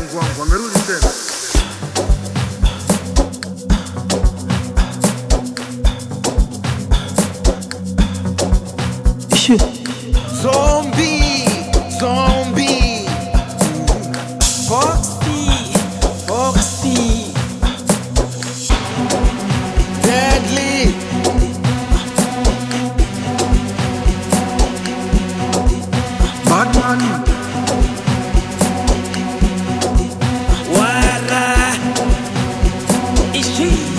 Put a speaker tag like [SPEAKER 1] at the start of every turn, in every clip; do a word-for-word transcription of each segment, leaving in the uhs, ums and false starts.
[SPEAKER 1] Mungu wangu, wamerudi tena.
[SPEAKER 2] Ishuu.
[SPEAKER 3] Zombiee, Zombiee.
[SPEAKER 2] Foxxie, Foxxie.
[SPEAKER 3] Deadly.
[SPEAKER 1] Badman.
[SPEAKER 2] Waraaa. Ishiiii.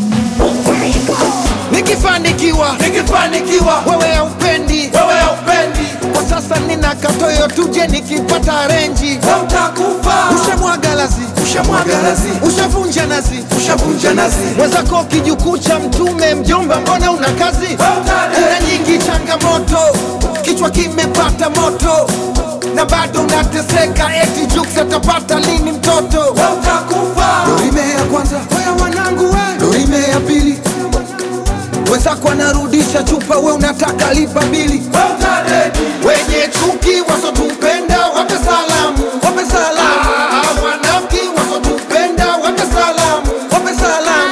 [SPEAKER 3] Nikifanikiwa,
[SPEAKER 4] Nikifanikiwa,
[SPEAKER 3] wewe haupendi,
[SPEAKER 4] wewe haupendi,
[SPEAKER 3] kwa sasa nina katoyo tuje nikipata renji.
[SPEAKER 4] utakufa.
[SPEAKER 3] Ushamwaga lazi,
[SPEAKER 4] Ushamwaga lazi,
[SPEAKER 3] ushavunja nazi,
[SPEAKER 4] ushavunja nazi.
[SPEAKER 3] mwenzako kijukuu cha mtume mjomba, mbona una kazi? Kuna nyingi changamoto, kichwa kimepata moto, na bado unateseka eti Jux atapata lini mtoto?
[SPEAKER 4] Utakufa.
[SPEAKER 3] Dorime ya kwanza, wewe wanangu we. Dorime ya pili, wenzako anarudisha chupa, we unataka lipa bili.
[SPEAKER 4] Uta Dead.
[SPEAKER 3] Wenye chuki wasotupenda wape salamu, wape salamu. Ah, wanafiki wasotupenda wape salamu, wape salamu.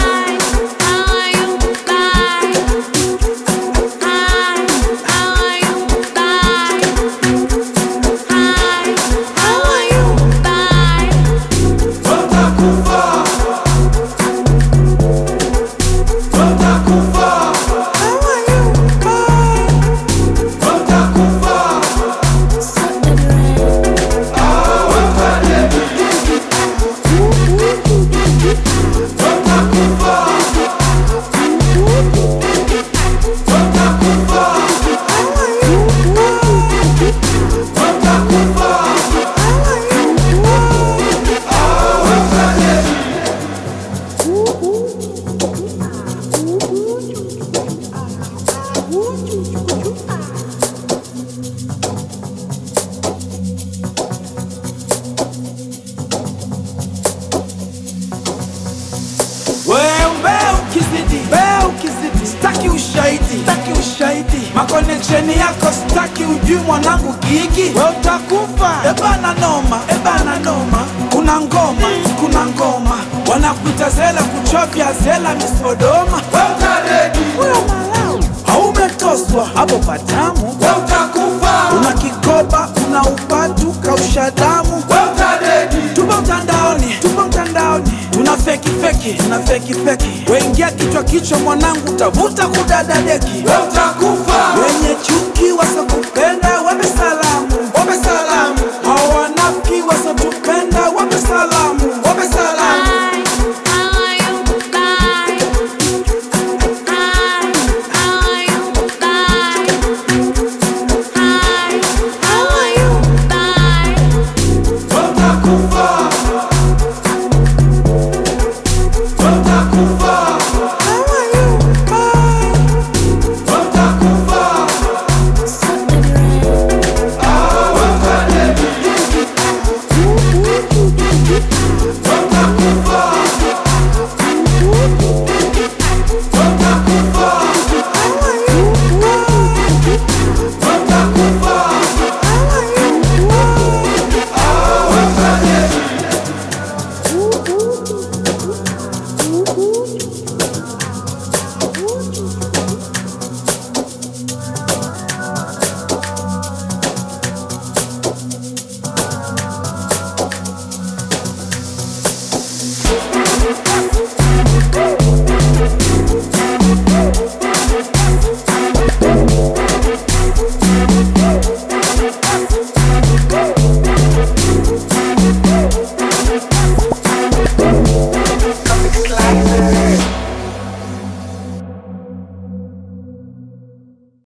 [SPEAKER 4] Utakufa. Utakufa. Utakufa. Ah, Uta Dead. Utakufa. Utakufa. Utakufa. Ah, Uta Dead.
[SPEAKER 2] Wewe ukizidi, wewe ukizidi, staki ushahidi, staki ushahidi. Makoneksheni yako staki ujui mwanangu gigi. Wewe utakufa. Ebana noma, ebana noma. Kuna ngoma, kuna ngoma. Wanakuita zela kuchovya zela misodoma.
[SPEAKER 4] Uta Dead.
[SPEAKER 2] Wewe malao, haumetoswa hapo patamu.
[SPEAKER 4] Utakufa.
[SPEAKER 2] Una kikoba, una upatu, kausha damu.
[SPEAKER 4] Uta Dead.
[SPEAKER 2] Tupo mtandaoni, tupo mtandaoni. Tuna feki feki, tuna feki feki. Wengia kichwa kichwa mwanangu, tavuta kudada deki.
[SPEAKER 4] Utakufa.
[SPEAKER 2] Wenye chuki wasakupa